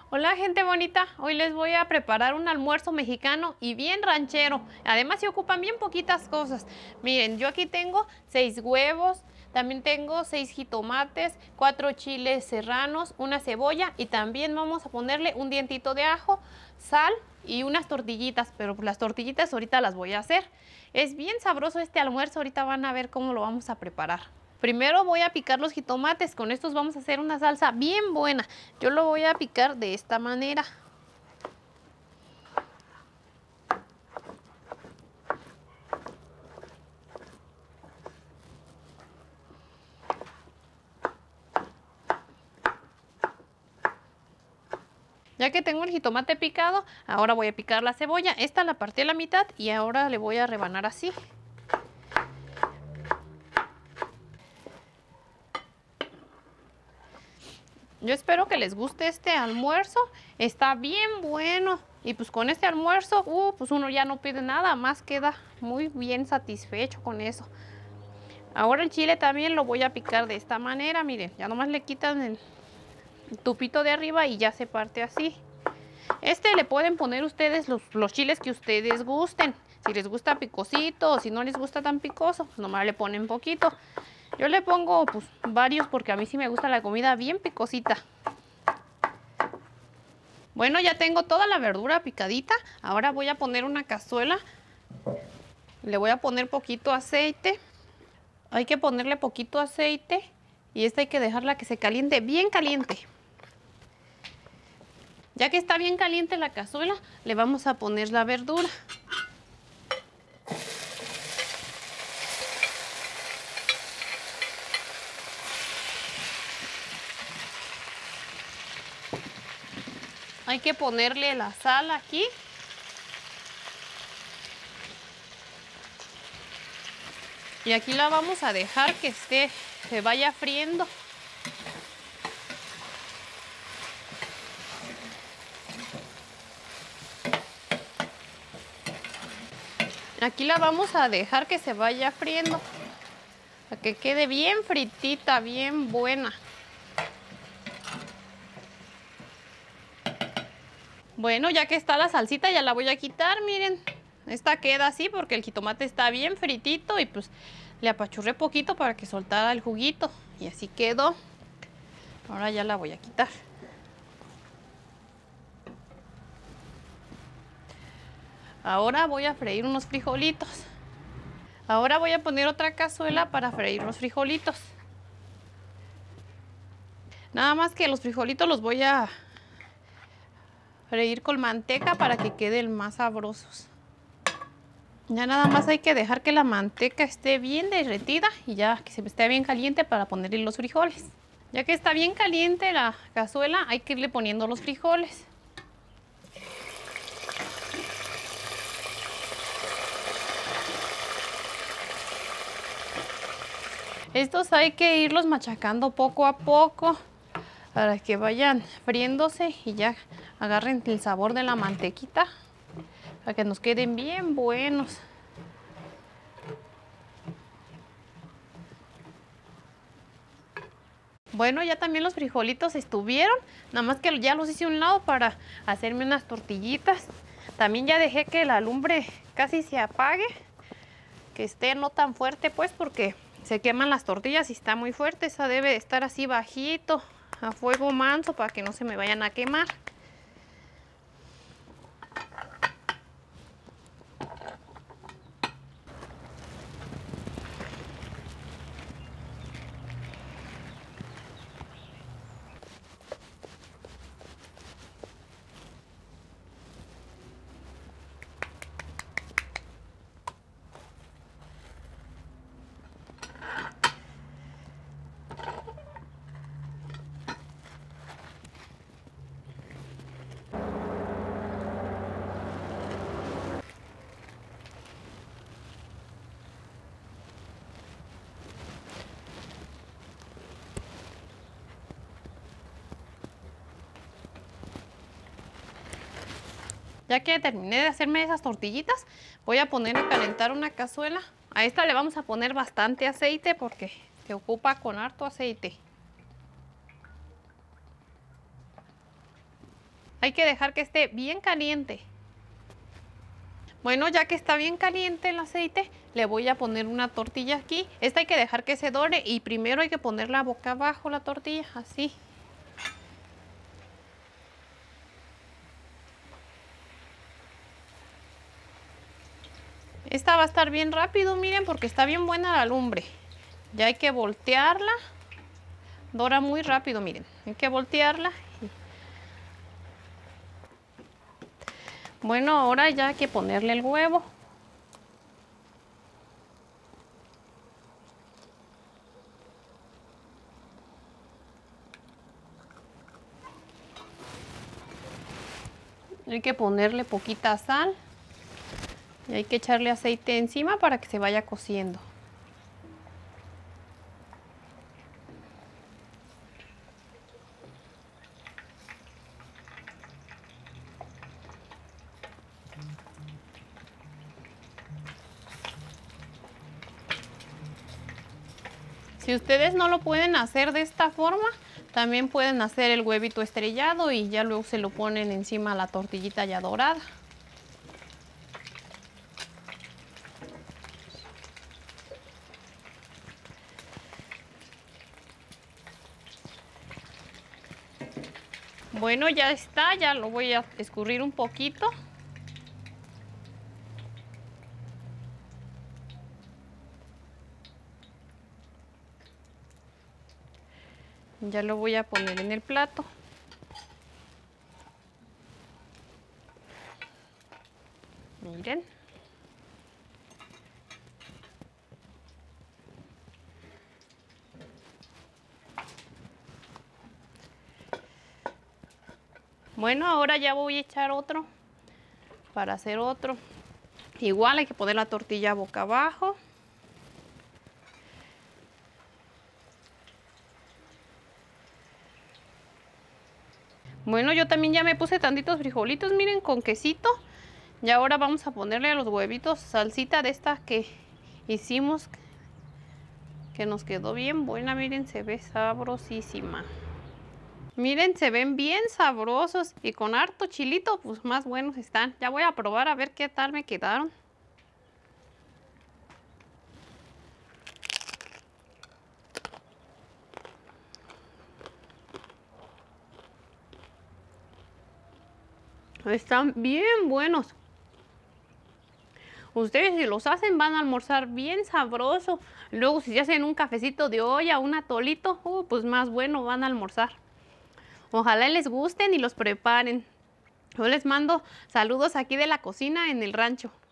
Hola gente bonita, hoy les voy a preparar un almuerzo mexicano y bien ranchero. Además se ocupan bien poquitas cosas. Miren, yo aquí tengo 6 huevos, también tengo 6 jitomates, 4 chiles serranos, una cebolla y también vamos a ponerle un dientito de ajo, sal y unas tortillitas, pero las tortillitas ahorita las voy a hacer. Es bien sabroso este almuerzo, ahorita van a ver cómo lo vamos a preparar. Primero voy a picar los jitomates, con estos vamos a hacer una salsa bien buena. Yo lo voy a picar de esta manera. Ya que tengo el jitomate picado, ahora voy a picar la cebolla. Esta la partí a la mitad y ahora le voy a rebanar así. Yo espero que les guste este almuerzo, está bien bueno. Y pues con este almuerzo, pues uno ya no pide nada más, queda muy bien satisfecho con eso. Ahora el chile también lo voy a picar de esta manera, miren, ya nomás le quitan el tupito de arriba y ya se parte así. Le pueden poner ustedes los chiles que ustedes gusten. Si les gusta picosito o si no les gusta tan picoso, pues nomás le ponen poquito. Yo le pongo pues varios porque a mí sí me gusta la comida bien picosita. Bueno, ya tengo toda la verdura picadita. Ahora voy a poner una cazuela. Le voy a poner poquito aceite. Hay que ponerle poquito aceite y esta hay que dejarla que se caliente bien caliente. Ya que está bien caliente la cazuela, le vamos a poner la verdura. Hay que ponerle la sal aquí. Y aquí la vamos a dejar que se vaya friendo. Aquí la vamos a dejar que se vaya friendo, para que quede bien fritita, bien buena. Bueno, ya que está la salsita, ya la voy a quitar, miren. Esta queda así porque el jitomate está bien fritito y pues le apachurré poquito para que soltara el juguito. Y así quedó. Ahora ya la voy a quitar. Ahora voy a freír unos frijolitos. Ahora voy a poner otra cazuela para freír los frijolitos. Nada más que los frijolitos los voy a freír con manteca para que queden más sabrosos. Ya nada más hay que dejar que la manteca esté bien derretida y ya que se esté bien caliente para ponerle los frijoles. Ya que está bien caliente la cazuela, hay que irle poniendo los frijoles. Estos hay que irlos machacando poco a poco para que vayan friéndose y ya agarren el sabor de la mantequita, para que nos queden bien buenos. Bueno, ya también los frijolitos estuvieron, nada más que ya los hice a un lado para hacerme unas tortillitas. También ya dejé que la lumbre casi se apague, que esté no tan fuerte pues porque se queman las tortillas y está muy fuerte. Esa debe estar así bajito, a fuego manso para que no se me vayan a quemar. Ya que terminé de hacerme esas tortillitas, voy a poner a calentar una cazuela. A esta le vamos a poner bastante aceite porque se ocupa con harto aceite. Hay que dejar que esté bien caliente. Bueno, ya que está bien caliente el aceite, le voy a poner una tortilla aquí. Esta hay que dejar que se dore y primero hay que ponerla boca abajo la tortilla, así. Esta va a estar bien rápido, miren, porque está bien buena la lumbre. Ya hay que voltearla. Dora muy rápido, miren. Hay que voltearla. Bueno, ahora ya hay que ponerle el huevo. Hay que ponerle poquita sal. Y hay que echarle aceite encima para que se vaya cociendo. Si ustedes no lo pueden hacer de esta forma, también pueden hacer el huevito estrellado y ya luego se lo ponen encima a la tortillita ya dorada. Bueno, ya está, ya lo voy a escurrir un poquito. Ya lo voy a poner en el plato. Miren. Bueno, ahora ya voy a echar otro para hacer otro. Igual hay que poner la tortilla boca abajo. Bueno, yo también ya me puse tantitos frijolitos, miren, con quesito. Y ahora vamos a ponerle a los huevitos salsita de esta que hicimos, que nos quedó bien buena, miren, se ve sabrosísima. Miren, se ven bien sabrosos y con harto chilito, pues más buenos están. Ya voy a probar a ver qué tal me quedaron. Están bien buenos. Ustedes si los hacen van a almorzar bien sabroso. Luego si se hacen un cafecito de olla, un atolito, pues más bueno van a almorzar. Ojalá les gusten y los preparen. Yo les mando saludos aquí de la cocina en el rancho.